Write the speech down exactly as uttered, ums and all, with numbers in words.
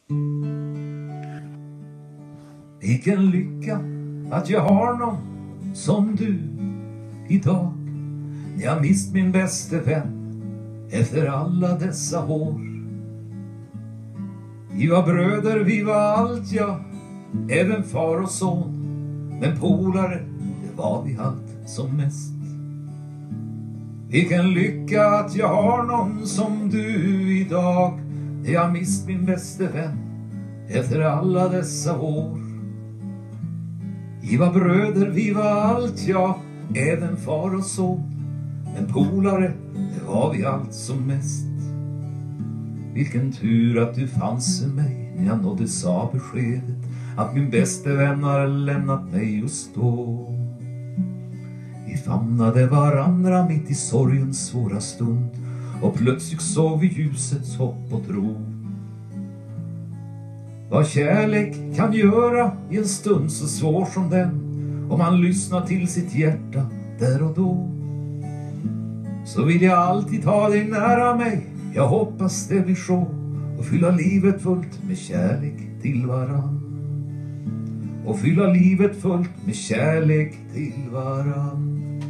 Vilken lycka att jag har någon som du idag. Jag mist min bäste vän efter alla dessa år. Vi var bröder, vi var allt, ja, även far och son. Men polare, det var vi allt som mest. Vilken lycka att jag har någon som du idag. Jag mist min bäste vän efter alla dessa år. Vi var bröder, vi var allt, ja, även far och son. Men polare, det var vi allt som mest. Vilken tur att du fanns i mig när jag nådde sa beskedet att min bäste vän har lämnat mig just då. Vi famnade varandra mitt i sorgens svåra stund och plötsligt såg vi ljusets hopp och tro. Vad kärlek kan göra i en stund så svår som den, om man lyssnar till sitt hjärta där och då. Så vill jag alltid ha dig nära mig, jag hoppas det blir så, och fylla livet fullt med kärlek till varann. Och fylla livet fullt med kärlek till varann.